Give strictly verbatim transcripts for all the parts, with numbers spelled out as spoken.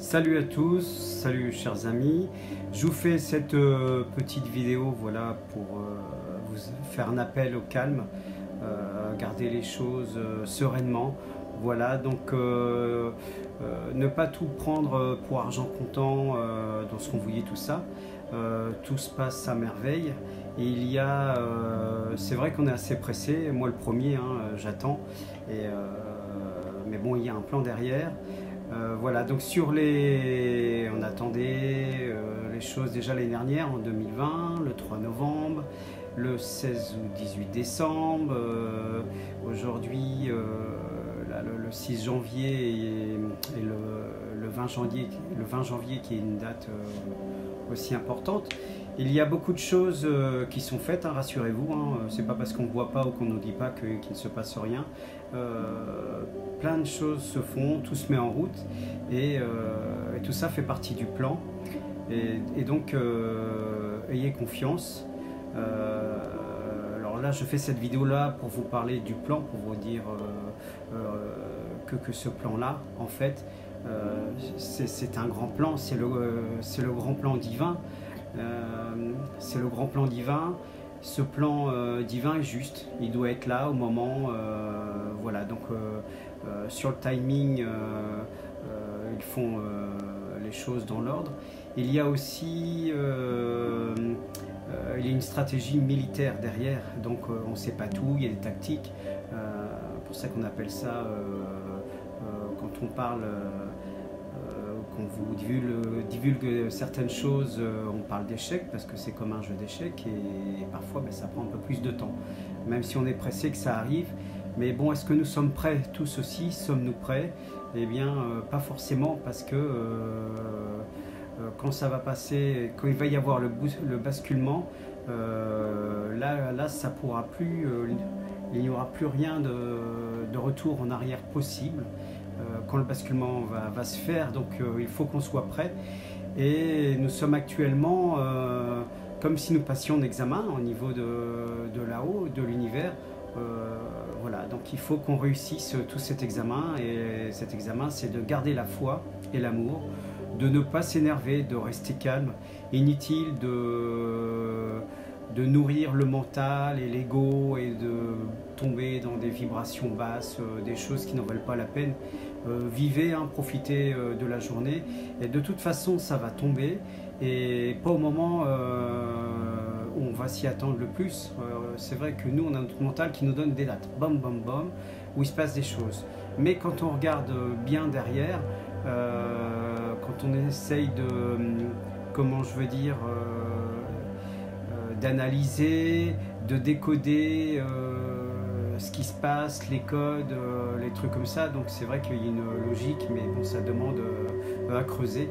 Salut à tous, salut chers amis. Je vous fais cette euh, petite vidéo voilà, pour euh, vous faire un appel au calme, euh, garder les choses euh, sereinement. Voilà, donc euh, euh, ne pas tout prendre pour argent comptant euh, dans ce qu'on vous dit, tout ça. Euh, tout se passe à merveille. Et il y a, euh, c'est vrai qu'on est assez pressé, moi le premier, hein, j'attends. Et euh, mais bon, il y a un plan derrière. Euh, voilà, donc sur les... On attendait euh, les choses déjà l'année dernière, en deux mille vingt, le trois novembre, le seize ou dix-huit décembre, euh, aujourd'hui euh, là, le, le six janvier et, et le, le, vingt janvier, le vingt janvier qui est une date euh, aussi importante. Il y a beaucoup de choses euh, qui sont faites, hein, rassurez-vous, hein, c'est pas parce qu'on ne voit pas ou qu'on ne nous dit pas qu'il ne se passe rien. Euh, plein de choses se font, tout se met en route et, euh, et tout ça fait partie du plan. Et, et donc, euh, ayez confiance. Euh, alors là, je fais cette vidéo-là pour vous parler du plan, pour vous dire euh, euh, que, que ce plan-là, en fait, euh, c'est un grand plan, c'est le, euh, c'est le grand plan divin. Euh, c'est le grand plan divin. Ce plan euh, divin est juste, il doit être là au moment, euh, voilà, donc euh, euh, sur le timing, euh, euh, ils font euh, les choses dans l'ordre. Il y a aussi euh, euh, il y a une stratégie militaire derrière, donc euh, on ne sait pas tout, il y a des tactiques, euh, pour ça qu'on appelle ça, euh, euh, quand on parle... Euh, qu'on vous divulgue, divulgue certaines choses, on parle d'échec parce que c'est comme un jeu d'échecs et, et parfois ben, ça prend un peu plus de temps, même si on est pressé que ça arrive. Mais bon, est-ce que nous sommes prêts tous aussi? Sommes-nous prêts? Eh bien, euh, pas forcément, parce que euh, euh, quand ça va passer, quand il va y avoir le, le basculement, euh, là, là, ça pourra plus, euh, il n'y aura plus rien de, de retour en arrière possible. Quand le basculement va, va se faire, donc euh, il faut qu'on soit prêt. Et nous sommes actuellement euh, comme si nous passions un examen au niveau de, de là-haut, de l'univers. Euh, voilà, donc il faut qu'on réussisse tout cet examen. Et cet examen, c'est de garder la foi et l'amour, de ne pas s'énerver, de rester calme. Inutile de... de nourrir le mental et l'ego et de tomber dans des vibrations basses, euh, des choses qui n'en valent pas la peine. Euh, vivez, hein, profitez euh, de la journée, et de toute façon ça va tomber, et pas au moment euh, où on va s'y attendre le plus. Euh, c'est vrai que nous on a notre mental qui nous donne des dates, bam bam bam, où il se passe des choses. Mais quand on regarde bien derrière, euh, quand on essaye de, comment je veux dire, euh, d'analyser, de décoder euh, ce qui se passe, les codes, euh, les trucs comme ça. Donc c'est vrai qu'il y a une logique, mais bon, ça demande euh, à creuser.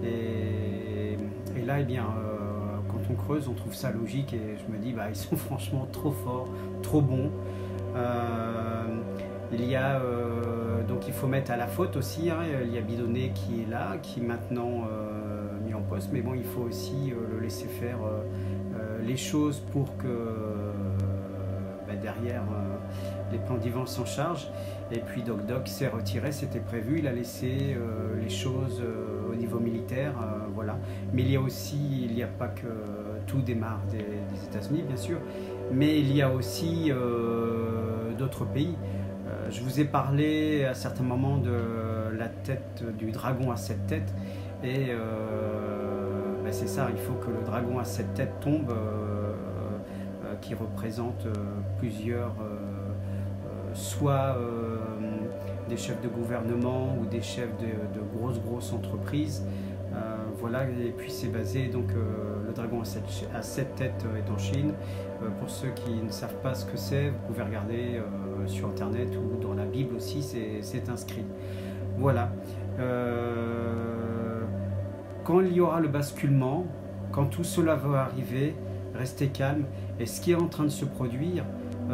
Et, et là, eh bien, euh, quand on creuse, on trouve ça logique. Et je me dis, bah, ils sont franchement trop forts, trop bons. Euh, il y a euh, donc il faut mettre à la faute aussi. Hein, il y a Bidonné qui est là, qui est maintenant euh, mis en poste. Mais bon, il faut aussi euh, le laisser faire. Euh, les choses pour que euh, ben derrière euh, les plans divins s'en chargent. Et puis Doc Doc s'est retiré, c'était prévu, il a laissé euh, les choses euh, au niveau militaire, euh, voilà. Mais il y a aussi, il n'y a pas que tout démarre des, des États-Unis bien sûr, mais il y a aussi euh, d'autres pays. Euh, je vous ai parlé à certains moments de la tête du dragon à sept têtes, et euh, ben c'est ça, il faut que le dragon à sept têtes tombe, euh, euh, qui représente euh, plusieurs, euh, euh, soit euh, des chefs de gouvernement ou des chefs de, de grosses grosses entreprises. Euh, voilà, et puis c'est basé, donc euh, le dragon à sept, à sept têtes est en Chine. Euh, pour ceux qui ne savent pas ce que c'est, vous pouvez regarder euh, sur internet ou dans la Bible aussi, c'est inscrit. Voilà. Euh, Quand il y aura le basculement, quand tout cela va arriver, restez calme. Et ce qui est en train de se produire,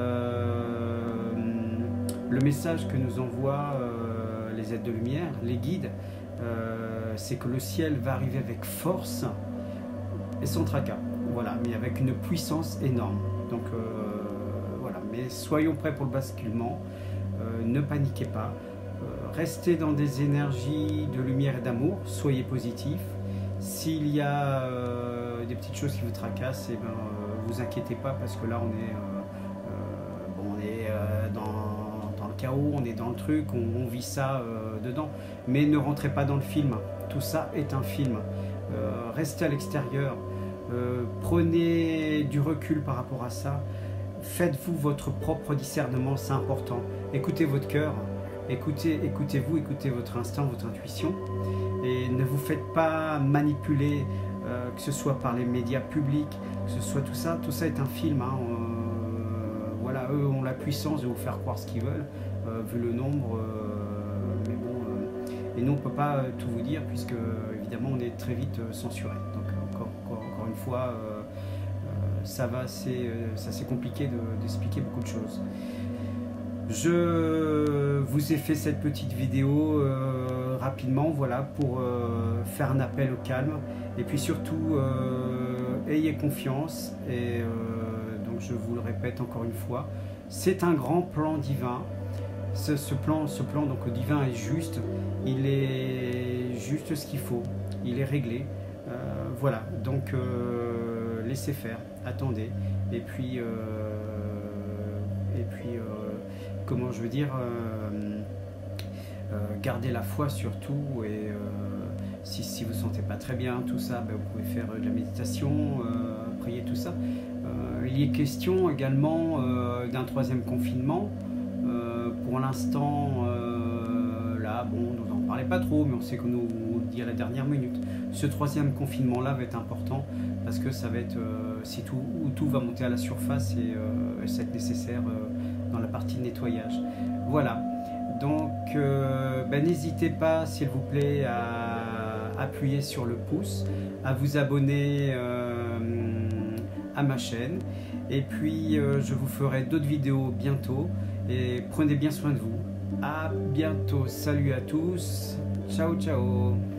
euh, le message que nous envoient euh, les êtres de lumière, les guides, euh, c'est que le ciel va arriver avec force et sans tracas. Voilà, mais avec une puissance énorme. Donc euh, voilà, mais soyons prêts pour le basculement. Euh, ne paniquez pas. restez dans des énergies de lumière et d'amour, soyez positifs. S'il y a euh, des petites choses qui vous tracassent, eh ben, euh, vous inquiétez pas, parce que là on est, euh, euh, bon, on est euh, dans, dans le chaos, on est dans le truc, on, on vit ça euh, dedans. Mais ne rentrez pas dans le film, tout ça est un film. Euh, restez à l'extérieur, euh, prenez du recul par rapport à ça, faites-vous votre propre discernement, c'est important. Écoutez votre cœur, écoutez, écoutez-vous, écoutez votre instinct, votre intuition. Et ne vous faites pas manipuler, euh, que ce soit par les médias publics, que ce soit tout ça. Tout ça est un film. Hein. Euh, voilà, eux ont la puissance de vous faire croire ce qu'ils veulent, euh, vu le nombre. Euh, mais bon, euh, et nous, on ne peut pas tout vous dire, puisque évidemment, on est très vite euh, censuré. Donc, encore, encore, encore une fois, euh, euh, ça va, c'est assez compliqué d'expliquer de, beaucoup de choses. Je vous ai fait cette petite vidéo euh, rapidement, voilà, pour euh, faire un appel au calme. Et puis surtout, euh, ayez confiance. Et euh, donc je vous le répète encore une fois, c'est un grand plan divin. Ce, ce plan, ce plan donc divin est juste. Il est juste ce qu'il faut. Il est réglé. Euh, voilà. Donc euh, laissez faire. Attendez. Et puis, euh, et puis. Euh, comment je veux dire, euh, euh, gardez la foi surtout, et euh, si, si vous ne sentez pas très bien, tout ça, ben, vous pouvez faire de la méditation, euh, prier, tout ça. Euh, il y est question également euh, d'un troisième confinement. Euh, pour l'instant, euh, là, bon, on n'en parlait pas trop, mais on sait qu'on nous dit à la dernière minute. Ce troisième confinement-là va être important, parce que ça va être, euh, si tout, tout va monter à la surface, et euh, ça va être nécessaire euh, dans la partie nettoyage. Voilà, donc euh, ben, n'hésitez pas s'il vous plaît à appuyer sur le pouce, à vous abonner euh, à ma chaîne, et puis euh, je vous ferai d'autres vidéos bientôt, et prenez bien soin de vous. À bientôt, salut à tous, ciao ciao.